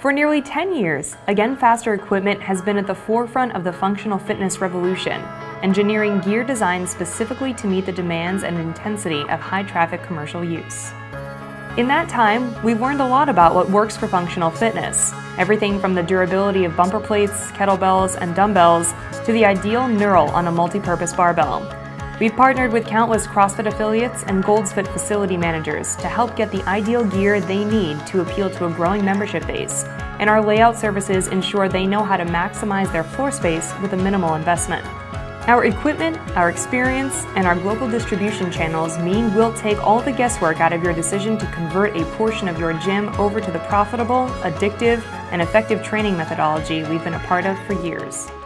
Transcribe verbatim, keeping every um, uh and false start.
For nearly ten years, Again Faster equipment has been at the forefront of the functional fitness revolution, engineering gear designed specifically to meet the demands and intensity of high-traffic commercial use. In that time, we've learned a lot about what works for functional fitness, everything from the durability of bumper plates, kettlebells, and dumbbells to the ideal knurl on a multi-purpose barbell. We've partnered with countless CrossFit affiliates and Gold's Fit facility managers to help get the ideal gear they need to appeal to a growing membership base, and our layout services ensure they know how to maximize their floor space with a minimal investment. Our equipment, our experience, and our global distribution channels mean we'll take all the guesswork out of your decision to convert a portion of your gym over to the profitable, addictive, and effective training methodology we've been a part of for years.